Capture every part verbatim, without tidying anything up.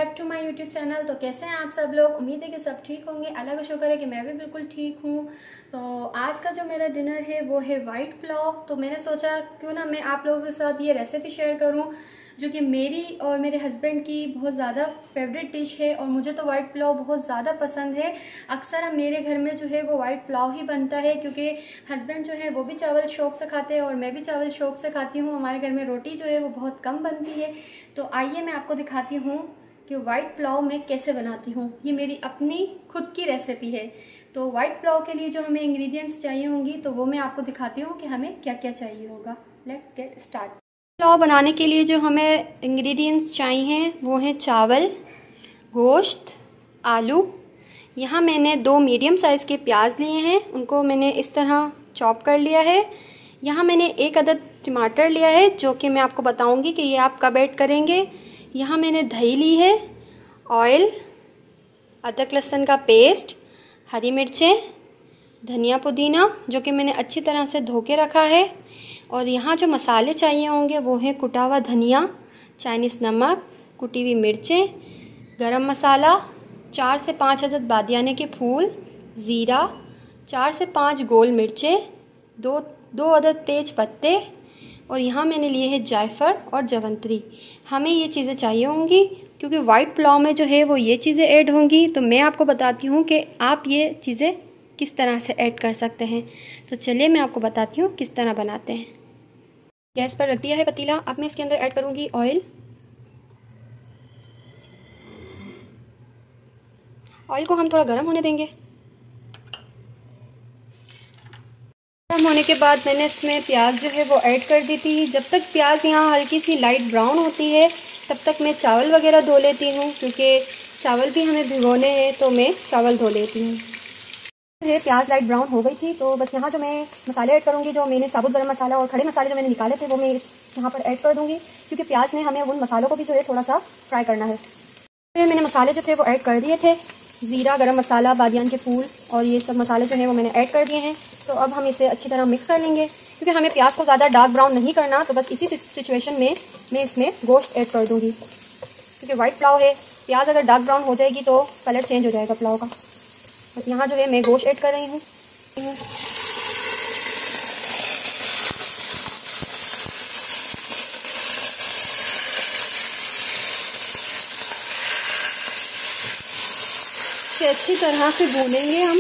Back to my YouTube channel. तो कैसे हैं आप सब लोग? उम्मीद है कि सब ठीक होंगे। अल्लाह का शुक्र है कि मैं भी बिल्कुल ठीक हूँ। तो आज का जो मेरा डिनर है वो है वाइट पुलाव। तो मैंने सोचा क्यों ना मैं आप लोगों के साथ ये रेसिपी शेयर करूँ जो कि मेरी और मेरे हस्बैंड की बहुत ज़्यादा फेवरेट डिश है। और मुझे तो वाइट पुलाव बहुत ज़्यादा पसंद है। अक्सर हम मेरे घर में जो है वो वाइट पुलाव ही बनता है, क्योंकि हस्बैंड जो है वो भी चावल शौक से खाते हैं और मैं भी चावल शौक से खाती हूँ। हमारे घर में रोटी जो है वो बहुत कम बनती है। तो आइए मैं आपको दिखाती हूँ कि वाइट पुलाव मैं कैसे बनाती हूँ। ये मेरी अपनी खुद की रेसिपी है। तो वाइट पुलाव के लिए जो हमें इंग्रेडिएंट्स चाहिए होंगी तो वो मैं आपको दिखाती हूँ कि हमें क्या क्या चाहिए होगा। Let's get start. पुलाव बनाने के लिए जो हमें इंग्रेडिएंट्स चाहिए वो हैं चावल, गोश्त, आलू। यहाँ मैंने दो मीडियम साइज़ के प्याज लिए हैं, उनको मैंने इस तरह चॉप कर लिया है। यहाँ मैंने एक अदद टमाटर लिया है जो कि मैं आपको बताऊंगी कि ये आप कब ऐड करेंगे। यहाँ मैंने दही ली है, ऑयल, अदरक लहसुन का पेस्ट, हरी मिर्चें, धनिया पुदीना जो कि मैंने अच्छी तरह से धो के रखा है। और यहाँ जो मसाले चाहिए होंगे वो है कुटा हुआ धनिया, चाइनीज़ नमक, कुटी हुई मिर्चें, गरम मसाला, चार से पाँच अदद बादियाने के फूल, ज़ीरा, चार से पाँच गोल मिर्चें, दो दो अदद तेज पत्ते, और यहाँ मैंने लिए हैं जायफल और जवंत्री। हमें ये चीज़ें चाहिए होंगी क्योंकि वाइट पुलाव में जो है वो ये चीज़ें ऐड होंगी। तो मैं आपको बताती हूँ कि आप ये चीज़ें किस तरह से ऐड कर सकते हैं। तो चलिए मैं आपको बताती हूँ किस तरह बनाते हैं। गैस पर रख दिया है पतीला। अब मैं इसके अंदर ऐड करूँगी ऑयल। ऑयल को हम थोड़ा गर्म होने देंगे। गर्म होने के बाद मैंने इसमें प्याज जो है वो ऐड कर दी थी। जब तक प्याज यहाँ हल्की सी लाइट ब्राउन होती है तब तक मैं चावल वगैरह धो लेती हूँ, क्योंकि चावल भी हमें भिगोने हैं तो मैं चावल धो लेती हूँ। ये प्याज लाइट ब्राउन हो गई थी तो बस यहाँ जो मैं मसाले ऐड करूँगी, जो मैंने साबुत गरम मसाला और खड़े मसाले जो मैंने निकाले थे वो मैं इस यहाँ पर ऐड कर दूँगी, क्योंकि प्याज में हमें उन मसालों को भी जो है थोड़ा सा फ्राई करना है। तो मैंने मसाले जो थे वो ऐड कर दिए थे, ज़ीरा, गरम मसाला, बादियान के फूल और ये सब मसाले जो हैं वो मैंने ऐड कर दिए हैं। तो अब हम इसे अच्छी तरह मिक्स कर लेंगे, क्योंकि हमें प्याज को ज़्यादा डार्क ब्राउन नहीं करना। तो बस इसी सिचुएशन में मैं इसमें गोश्त ऐड कर दूँगी, क्योंकि वाइट पुलाव है, प्याज अगर डार्क ब्राउन हो जाएगी तो कलर चेंज हो जाएगा पुलाव का। बस यहाँ जो है मैं गोश्त ऐड कर रही हूँ। इसे अच्छी तरह से भूनेंगे हम।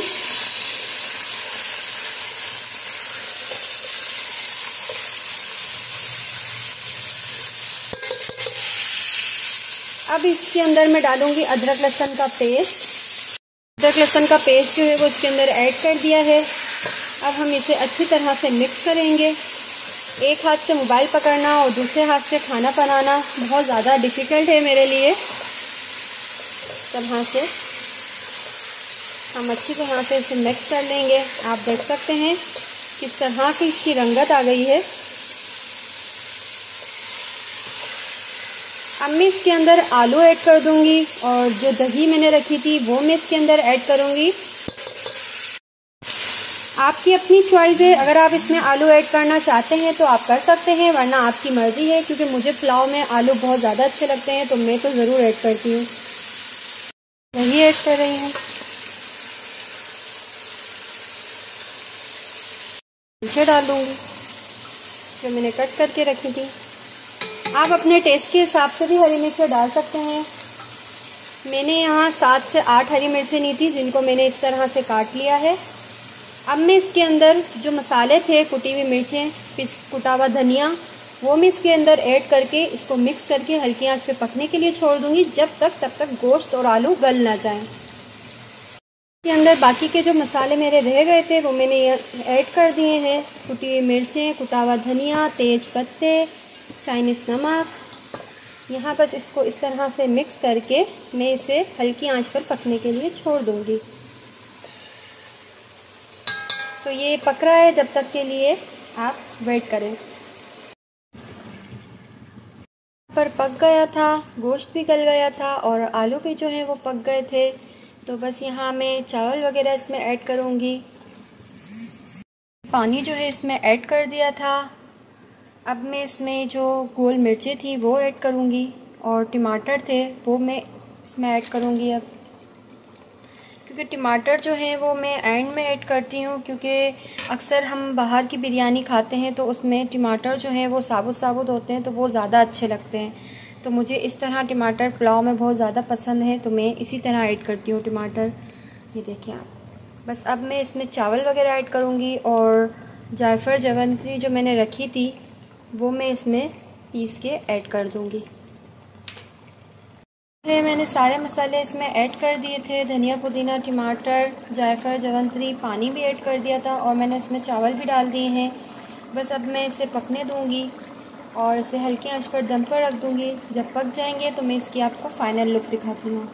अब इसके अंदर मैं डालूंगी अदरक लहसुन का पेस्ट। अदरक लहसुन का पेस्ट जो है वो इसके अंदर ऐड कर दिया है। अब हम इसे अच्छी तरह से मिक्स करेंगे। एक हाथ से मोबाइल पकड़ना और दूसरे हाथ से खाना बनाना बहुत ज़्यादा डिफ़िकल्ट है मेरे लिए। तरह से हम अच्छी तरह से इसे मिक्स कर लेंगे। आप देख सकते हैं किस तरह की इसकी रंगत आ गई है। अब मैं इसके अंदर आलू ऐड कर दूंगी और जो दही मैंने रखी थी वो मैं इसके अंदर ऐड करूंगी। आपकी अपनी चॉइस है, अगर आप इसमें आलू ऐड करना चाहते हैं तो आप कर सकते हैं, वरना आपकी मर्ज़ी है। क्योंकि मुझे पुलाव में आलू बहुत ज़्यादा अच्छे लगते हैं तो मैं तो ज़रूर ऐड करती हूँ। दही ऐड कर रही हूँ, नीचे डाल दूँगी जो मैंने कट करके रखी थी। आप अपने टेस्ट के हिसाब से भी हरी मिर्चें डाल सकते हैं। मैंने यहाँ सात से आठ हरी मिर्चें ली थी जिनको मैंने इस तरह से काट लिया है। अब मैं इसके अंदर जो मसाले थे, कुटी हुई मिर्चें, पिस कुटा हुआ धनिया, वो मैं इसके अंदर ऐड करके इसको मिक्स करके हल्की आंच पे पकने के लिए छोड़ दूंगी, जब तक तब तक गोश्त और आलू गल ना जाएं। इसके अंदर बाकी के जो मसाले मेरे रह गए थे वो मैंने ऐड कर दिए हैं। कुटी हुई मिर्चें, कुटा हुआ धनिया, तेज पत्ते, चाइनीज़ नमक। यहाँ बस इसको इस तरह से मिक्स करके मैं इसे हल्की आंच पर पकने के लिए छोड़ दूँगी। तो ये पक रहा है, जब तक के लिए आप वेट करें। पर पक गया था, गोश्त भी गल गया था और आलू भी जो है वो पक गए थे। तो बस यहाँ मैं चावल वगैरह इसमें ऐड करूँगी। पानी जो है इसमें ऐड कर दिया था। अब मैं इसमें जो गोल मिर्चें थी वो ऐड करूँगी और टमाटर थे वो मैं इसमें ऐड करूँगी अब, क्योंकि टमाटर जो हैं वो मैं एंड में ऐड करती हूँ, क्योंकि अक्सर हम बाहर की बिरयानी खाते हैं तो उसमें टमाटर जो हैं वो साबुत साबुत होते हैं तो वो ज़्यादा अच्छे लगते हैं। तो मुझे इस तरह टमाटर पुलाव में बहुत ज़्यादा पसंद है, तो मैं इसी तरह ऐड करती हूँ टमाटर। ये देखिए आप। बस अब मैं इसमें चावल वगैरह ऐड करूँगी और जायफल जावित्री जो मैंने रखी थी वो मैं इसमें पीस के ऐड कर दूँगी। मैंने सारे मसाले इसमें ऐड कर दिए थे, धनिया पुदीना टमाटर जायफल जावित्री, पानी भी ऐड कर दिया था और मैंने इसमें चावल भी डाल दिए हैं। बस अब मैं इसे पकने दूँगी और इसे हल्की आंच पर दम पर रख दूँगी। जब पक जाएंगे तो मैं इसकी आपको फाइनल लुक दिखाती हूँ।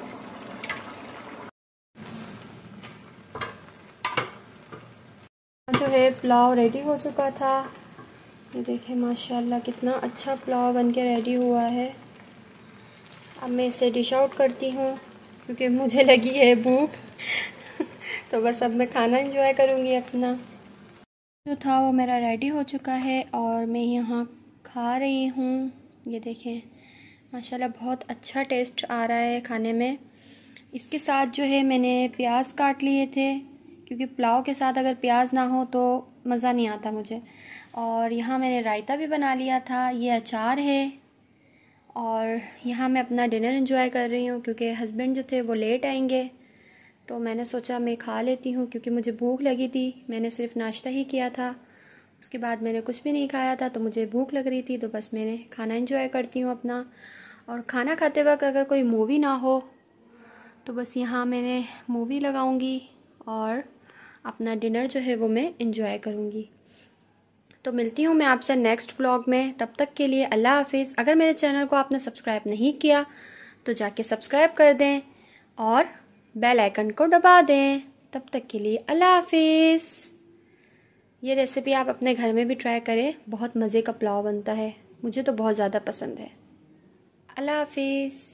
जो है पुलाव रेडी हो चुका था। ये देखिए माशाल्लाह कितना अच्छा पुलाव बनके रेडी हुआ है। अब मैं इसे डिश आउट करती हूँ क्योंकि मुझे लगी है भूख तो बस अब मैं खाना एंजॉय करूँगी अपना। जो था वो मेरा रेडी हो चुका है और मैं यहाँ खा रही हूँ। ये देखें माशाल्लाह बहुत अच्छा टेस्ट आ रहा है खाने में। इसके साथ जो है मैंने प्याज काट लिए थे, क्योंकि पुलाव के साथ अगर प्याज ना हो तो मज़ा नहीं आता मुझे। और यहाँ मैंने रायता भी बना लिया था, ये अचार है। और यहाँ मैं अपना डिनर एंजॉय कर रही हूँ क्योंकि हस्बैंड जो थे वो लेट आएंगे, तो मैंने सोचा मैं खा लेती हूँ क्योंकि मुझे भूख लगी थी। मैंने सिर्फ नाश्ता ही किया था, उसके बाद मैंने कुछ भी नहीं खाया था, तो मुझे भूख लग रही थी, तो बस मैंने खाना एंजॉय करती हूँ अपना। और खाना खाते वक्त अगर कोई मूवी ना हो तो बस यहाँ मैंने मूवी लगाऊंगी और अपना डिनर जो है वो मैं एंजॉय करूँगी। तो मिलती हूँ मैं आपसे नेक्स्ट व्लॉग में, तब तक के लिए अल्लाह हाफिज़। अगर मेरे चैनल को आपने सब्सक्राइब नहीं किया तो जाके सब्सक्राइब कर दें और बेल आइकन को दबा दें। तब तक के लिए अल्लाह हाफिज़। ये रेसिपी आप अपने घर में भी ट्राई करें, बहुत मज़े का पुलाव बनता है, मुझे तो बहुत ज़्यादा पसंद है। अल्लाह हाफिज़।